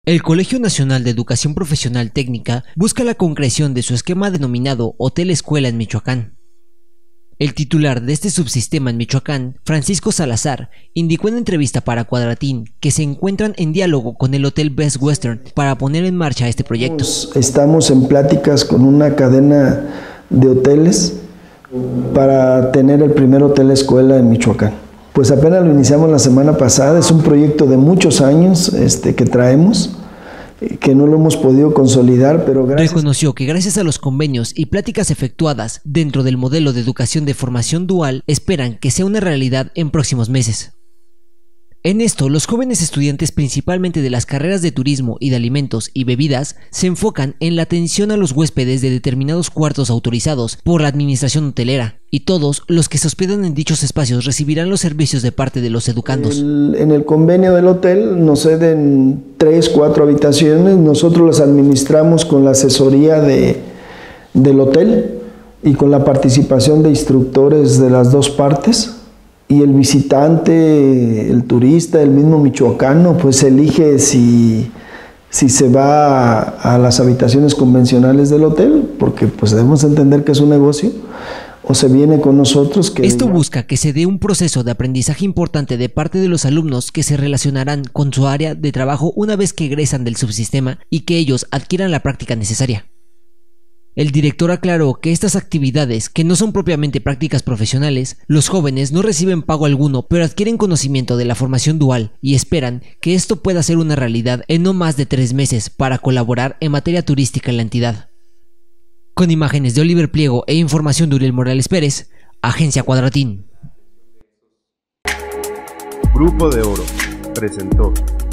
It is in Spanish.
El Colegio Nacional de Educación Profesional Técnica busca la concreción de su esquema denominado Hotel Escuela en Michoacán. El titular de este subsistema en Michoacán, Francisco Salazar, indicó en entrevista para Cuadratín que se encuentran en diálogo con el Hotel Best Western para poner en marcha este proyecto. Estamos en pláticas con una cadena de hoteles para tener el primer hotel escuela en Michoacán. Pues apenas lo iniciamos la semana pasada, es un proyecto de muchos años que traemos, que no lo hemos podido consolidar, pero gracias... Reconoció que gracias a los convenios y pláticas efectuadas dentro del modelo de educación de formación dual, esperan que sea una realidad en próximos meses. En esto, los jóvenes estudiantes principalmente de las carreras de turismo y de alimentos y bebidas se enfocan en la atención a los huéspedes de determinados cuartos autorizados por la administración hotelera, y todos los que se hospedan en dichos espacios recibirán los servicios de parte de los educandos. En el convenio del hotel nos ceden 3, 4 habitaciones, nosotros las administramos con la asesoría del hotel y con la participación de instructores de las dos partes. Y el visitante, el turista, el mismo michoacano, pues elige si se va a las habitaciones convencionales del hotel, porque pues debemos entender que es un negocio, o se viene con nosotros. Esto busca que se dé un proceso de aprendizaje importante de parte de los alumnos que se relacionarán con su área de trabajo una vez que egresan del subsistema y que ellos adquieran la práctica necesaria. El director aclaró que estas actividades, que no son propiamente prácticas profesionales, los jóvenes no reciben pago alguno, pero adquieren conocimiento de la formación dual y esperan que esto pueda ser una realidad en no más de 3 meses para colaborar en materia turística en la entidad. Con imágenes de Oliver Pliego e información de Uriel Morales Pérez, Agencia Cuadratín. Grupo de Oro presentó